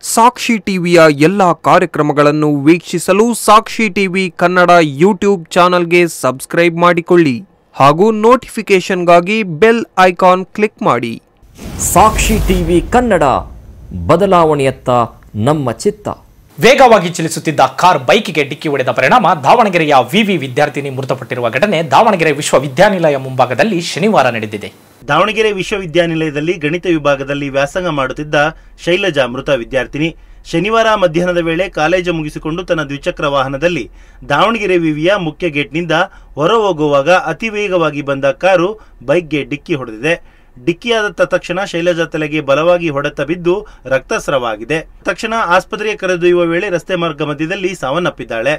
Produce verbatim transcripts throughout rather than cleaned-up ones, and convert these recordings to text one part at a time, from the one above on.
ಸಾಕ್ಷಿ ಟಿವಿಯ ಎಲ್ಲ ಕಾರ್ಯಕ್ರಮಗಳನ್ನು ವೀಕ್ಷಿಸಲು ಸಾಕ್ಷಿ ಟಿವಿ ಕನ್ನಡ ಯೂಟ್ಯೂಬ್ ಚಾನೆಲ್ಗೆ ಸಬ್ಸ್ಕ್ರೈಬ್ ಮಾಡಿಕೊಳ್ಳಿ ಹಾಗೂ ನೋಟಿಫಿಕೇಶನ್ಗಾಗಿ ಬೆಲ್ ಐಕಾನ್ ಕ್ಲಿಕ್ ಮಾಡಿ. ಸಾಕ್ಷಿ ಟಿವಿ ಕನ್ನಡ, ಬದಲಾವಣೆಯತ್ತ ನಮ್ಮ ಚಿತ್ತ. ವೇಗವಾಗಿ ಚಲಿಸುತ್ತಿದ್ದ ಕಾರ್ ಬೈಕಿಗೆ ಡಿಕ್ಕಿ ಹೊಡೆದ ಪರಿಣಾಮ ದಾವಣಗೆರೆಯ ವಿವಿ ವಿದ್ಯಾರ್ಥಿನಿ ಮೃತಪಟ್ಟಿರುವ ಘಟನೆ ದಾವಣಗೆರೆ ವಿಶ್ವವಿದ್ಯಾನಿಲಯ ಮುಂಭಾಗದಲ್ಲಿ ಶನಿವಾರ ನಡೆದಿದೆ. ದಾವಣಗೆರೆ ವಿಶ್ವವಿದ್ಯಾನಿಲಯದಲ್ಲಿ ಗಣಿತ ವಿಭಾಗದಲ್ಲಿ ವ್ಯಾಸಂಗ ಮಾಡುತ್ತಿದ್ದ ಶೈಲಜಾ ಮೃತ ವಿದ್ಯಾರ್ಥಿನಿ ಶನಿವಾರ ಮಧ್ಯಾಹ್ನದ ವೇಳೆ ಕಾಲೇಜು ಮುಗಿಸಿಕೊಂಡು ತನ್ನ ದ್ವಿಚಕ್ರ ವಾಹನದಲ್ಲಿ ದಾವಣಗೆರೆ ವಿವಿಯ ಮುಖ್ಯ ಗೇಟ್ನಿಂದ ಹೊರ ಹೋಗುವಾಗ ಅತಿ ವೇಗವಾಗಿ ಬಂದ ಕಾರು ಬೈಕ್ಗೆ ಡಿಕ್ಕಿ ಹೊಡೆದಿದೆ. ಡಿಕ್ಕಿಯಾದ ತಕ್ಷಣ ಶೈಲಜಾ ತಲೆಗೆ ಬಲವಾಗಿ ಹೊಡೆತ ಬಿದ್ದು ರಕ್ತಸ್ರಾವವಾಗಿದೆ. ತಕ್ಷಣ ಆಸ್ಪತ್ರೆಗೆ ಕರೆದೊಯ್ಯುವ ವೇಳೆ ರಸ್ತೆ ಮಾರ್ಗ ಮಧ್ಯದಲ್ಲಿ ಸಾವನ್ನಪ್ಪಿದ್ದಾಳೆ.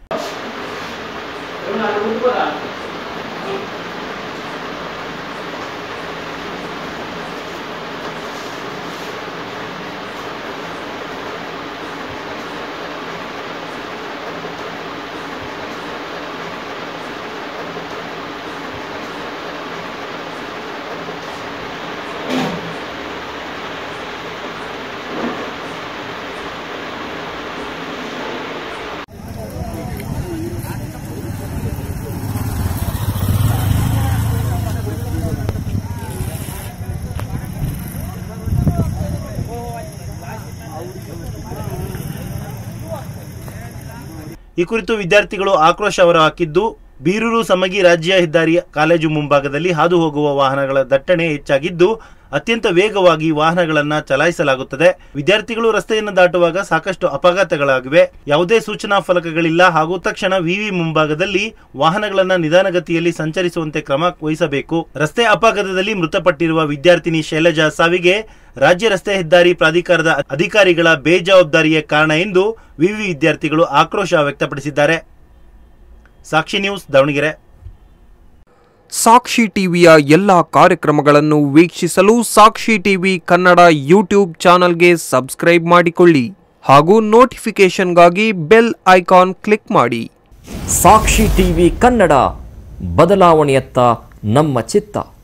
ಈ ಕುರಿತು ವಿದ್ಯಾರ್ಥಿಗಳು ಆಕ್ರೋಶ ಹೊರಹಾಕಿದ್ದು, ಬೀರೂರು ಸಮಗಿ ರಾಜ್ಯ ಹೆದ್ದಾರಿ ಕಾಲೇಜು ಮುಂಭಾಗದಲ್ಲಿ ಹಾದು ಹೋಗುವ ವಾಹನಗಳ ದಟ್ಟಣೆ ಹೆಚ್ಚಾಗಿದ್ದು ಅತ್ಯಂತ ವೇಗವಾಗಿ ವಾಹನಗಳನ್ನು ಚಲಾಯಿಸಲಾಗುತ್ತದೆ. ವಿದ್ಯಾರ್ಥಿಗಳು ರಸ್ತೆಯನ್ನು ದಾಟುವಾಗ ಸಾಕಷ್ಟು ಅಪಘಾತಗಳಾಗಿವೆ. ಯಾವುದೇ ಸೂಚನಾ ಫಲಕಗಳಿಲ್ಲ ಹಾಗೂ ತಕ್ಷಣ ವಿವಿ ಮುಂಭಾಗದಲ್ಲಿ ವಾಹನಗಳನ್ನು ನಿಧಾನಗತಿಯಲ್ಲಿ ಸಂಚರಿಸುವಂತೆ ಕ್ರಮ ವಹಿಸಬೇಕು. ರಸ್ತೆ ಅಪಘಾತದಲ್ಲಿ ಮೃತಪಟ್ಟಿರುವ ವಿದ್ಯಾರ್ಥಿನಿ ಶೈಲಜಾ ಸಾವಿಗೆ ರಾಜ್ಯ ರಸ್ತೆ ಹೆದ್ದಾರಿ ಪ್ರಾಧಿಕಾರದ ಅಧಿಕಾರಿಗಳ ಬೇಜವಾಬ್ದಾರಿಯೇ ಕಾರಣ ಎಂದು ವಿವಿ ವಿದ್ಯಾರ್ಥಿಗಳು ಆಕ್ರೋಶ ವ್ಯಕ್ತಪಡಿಸಿದ್ದಾರೆ. ಸಾಕ್ಷಿ ನ್ಯೂಸ್, ದಾವಣಗೆರೆ. ಸಾಕ್ಷಿ ಟಿವಿಯ ಎಲ್ಲ ಕಾರ್ಯಕ್ರಮಗಳನ್ನು ವೀಕ್ಷಿಸಲು ಸಾಕ್ಷಿ ಟಿವಿ ಕನ್ನಡ ಯೂಟ್ಯೂಬ್ ಚಾನೆಲ್ಗೆ ಸಬ್ಸ್ಕ್ರೈಬ್ ಮಾಡಿಕೊಳ್ಳಿ ಹಾಗೂ ನೋಟಿಫಿಕೇಶನ್ಗಾಗಿ ಬೆಲ್ ಐಕಾನ್ ಕ್ಲಿಕ್ ಮಾಡಿ. ಸಾಕ್ಷಿ ಟಿವಿ ಕನ್ನಡ, ಬದಲಾವಣೆಯತ್ತ ನಮ್ಮ ಚಿತ್ತ.